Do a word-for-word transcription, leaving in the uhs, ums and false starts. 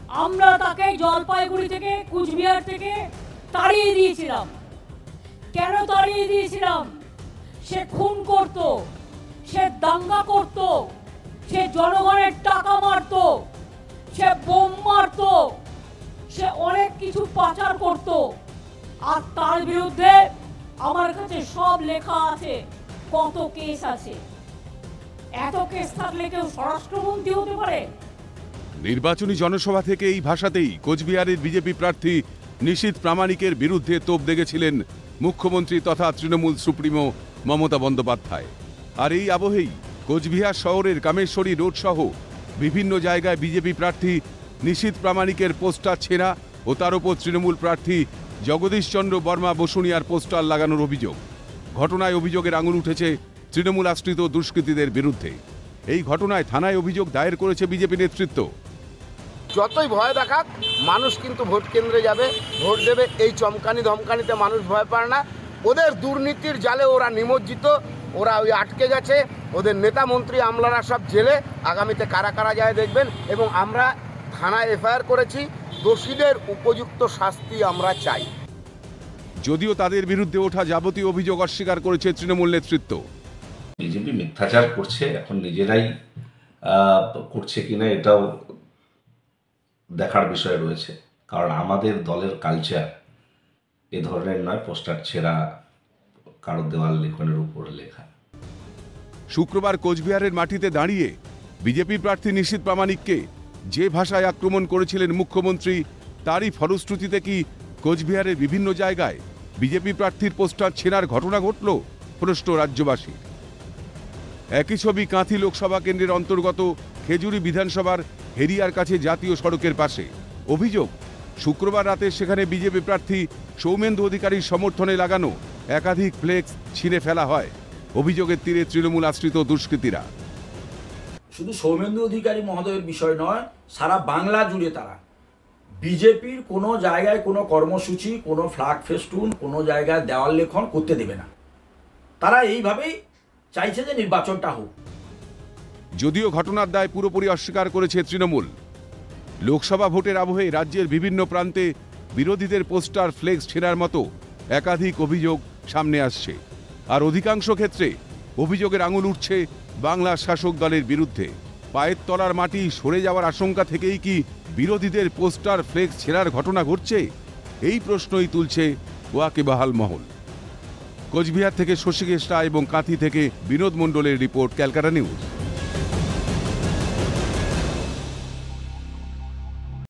আমরা তাকে জলপাইগুড়ি থেকে কুচবিহার থেকে তাড়িয়ে দিয়েছিলাম। কেন তাড়িয়ে দিয়েছিলাম? সে খুন করত, সে দাঙ্গা করত, সে জনগণের টাকা মারত, সে বোম মারত, সে অনেক কিছু পাচার করত। আর তার বিরুদ্ধে আমার কাছে সব লেখা আছে, কত কেস আছে। এত কেস থাকলে কেউ স্বরাষ্ট্রমন্ত্রী হতে পারে? নির্বাচনী জনসভা থেকে এই ভাষাতেই কোচবিহারের বিজেপি প্রার্থী নিশীথ প্রামাণিকের বিরুদ্ধে তোপ দেগেছিলেন মুখ্যমন্ত্রী তথা তৃণমূল সুপ্রিমো মমতা বন্দ্যোপাধ্যায়। আর এই আবহেই কোচবিহার শহরের কামেশ্বরী রোড সহ বিভিন্ন জায়গায় বিজেপি প্রার্থী নিশীথ প্রামাণিকের পোস্টার ছেঁড়া ও তার উপর তৃণমূল প্রার্থী জগদীশচন্দ্র বর্মা বসুনিয়ার পোস্টার লাগানোর অভিযোগ। ঘটনায় অভিযোগের আঙুল উঠেছে তৃণমূল আশ্রিত দুষ্কৃতীদের বিরুদ্ধে। এই ঘটনায় থানায় অভিযোগ দায়ের করেছে বিজেপি নেতৃত্ব। যতই ভয় দেখাক, মানুষ কিন্তু ভোট কেন্দ্রে যাবে, ভোট দেবে। এই চমকানি ধমকানিতে মানুষ ভয় পায় না। ওদের দুর্নীতির জালে ওরা নিমজ্জিত, ওরা ওই আটকে গেছে। ওদের নেতা মন্ত্রী আমলারা সব জেলে। আগামীতে কারা কারা যায় দেখবেন। এবং আমরা থানায় এফআইআর করেছি, দোষীদের উপযুক্ত শাস্তি আমরা চাই। যদিও তাদের বিরুদ্ধে ওঠা যাবতীয় অভিযোগ অস্বীকার করেছে তৃণমূল নেতৃত্ব। বিজেপি মিথ্যাচার করছে, এখন নিজেরাই করছে কিনা এটাও দেখার বিষয় রয়েছে। কারণ আমাদের দলের কালচার এ ধরনের নয়, পোস্টার ছেঁড়া, কারো দেওয়াল লিখনের উপর লেখা। শুক্রবার কোচবিহারের মাটিতে দাঁড়িয়ে বিজেপি প্রার্থী নিশীথ প্রামাণিককে যে ভাষায় আক্রমণ করেছিলেন মুখ্যমন্ত্রী, তারই ফলশ্রুতিতে কি কোচবিহারের বিভিন্ন জায়গায় বিজেপি প্রার্থীর পোস্টার ছেঁড়ার ঘটনা ঘটল? প্রশ্ন রাজ্যবাসী। একই ছবি কাঁথি লোকসভা কেন্দ্রের অন্তর্গত খেজুরি বিধানসভার হেরিয়ার কাছে জাতীয় সড়কের পাশে। অভিযোগ, শুক্রবার রাতে সেখানে বিজেপি প্রার্থী সৌমেন্দু অধিকারীর সমর্থনে লাগানো একাধিক ফ্লেক্স ছিঁড়ে ফেলা হয়। অভিযোগের তীরে তৃণমূল আশ্রিত দুষ্কৃতীরা। শুধু সৌমেন্দু অধিকারী মহোদয়ের বিষয় নয়, সারা বাংলা জুড়ে তারা বিজেপির কোনো জায়গায় কোনো কর্মসূচি, কোনো ফ্ল্যাগ ফেস্টুন, কোনো জায়গায় দেওয়াল লেখন করতে দেবে না। তারা এইভাবেই চাইছে যে নির্বাচনটা হোক। যদিও ঘটনার দায় পুরোপুরি অস্বীকার করেছে তৃণমূল। লোকসভা ভোটের আবহে রাজ্যের বিভিন্ন প্রান্তে বিরোধীদের পোস্টার ফ্লেক্স ছেঁড়ার মতো একাধিক অভিযোগ সামনে আসছে। আর অধিকাংশ ক্ষেত্রে অভিযোগের আঙুল উঠছে বাংলার শাসক দলের বিরুদ্ধে। পায়ের তলার মাটি সরে যাওয়ার আশঙ্কা থেকেই কি বিরোধীদের পোস্টার ফ্লেক্স ছেঁড়ার ঘটনা ঘটছে? এই প্রশ্নই তুলছে ওয়াকিবহাল মহল। কোচবিহার থেকে শশীকেশ রায় এবং কাঁথি থেকে বিনোদ মণ্ডলের রিপোর্ট, ক্যালকাটা নিউজ।